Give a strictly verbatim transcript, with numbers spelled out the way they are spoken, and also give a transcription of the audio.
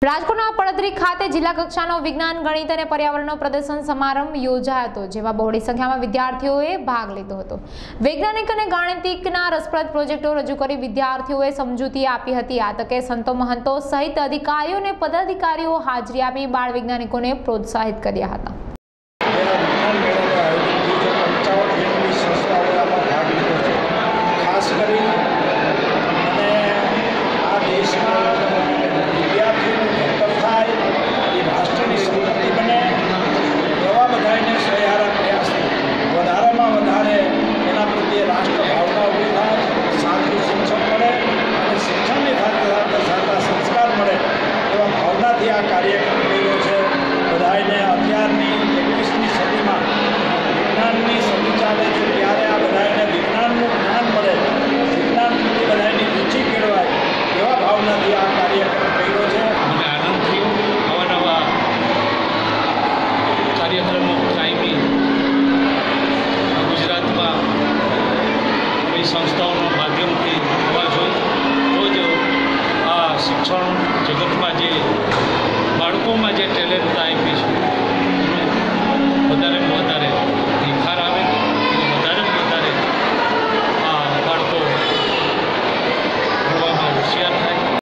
રાજકોટના પડધરી ખાતે જિલ્લા કક્ષાનો વિજ્ઞાન ગણિત અને પર્યાવરણનો પ્રદર્શન સમારંભ યોજાયો હતો, જેમાં બહોળી સંખ્યામાં વિદ્યાર્થીઓએ ભાગ લીધો હતો। વૈજ્ઞાનિક અને ગાણિતિકના રસપ્રદ પ્રોજેક્ટો રજૂ કરી વિદ્યાર્થીઓએ સમજૂતી આપી હતી। આ તકે સંતો મહંતો સહિત અધિકારીઓ અને પદાધિકારીઓ હાજરી આપી બાળ વૈજ્ઞાનિકોને પ્રોત્સાહિત કર્યા હતા। સંસ્થાઓના માધ્યમથી હોવા જોઈએ તો જ આ શિક્ષણ જગતમાં જે બાળકોમાં જે ટેલેન્ટ આપી છે વધારે